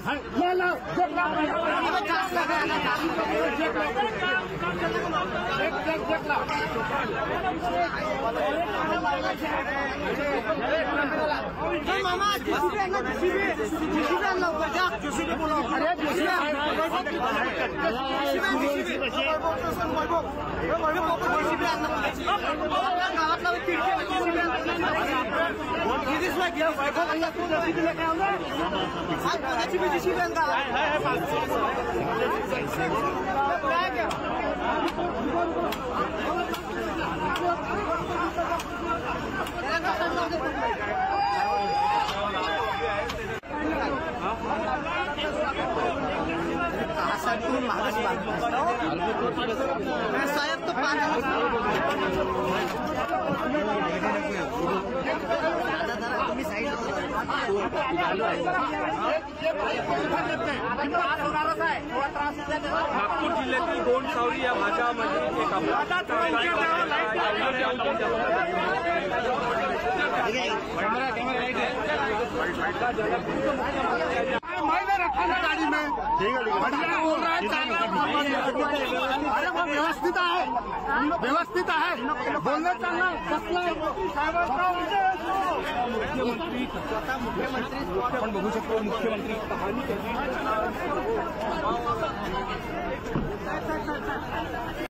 मामा साहेब तो नागपूर जिल्ह्यातील गोंडसावली या भागामध्ये एक मैंने रखा ना गाड़ी में बढ़िया बोल रहा है। अरे वो व्यवस्थित है बोलने चलना मुख्यमंत्री बघू शकतो मुख्यमंत्री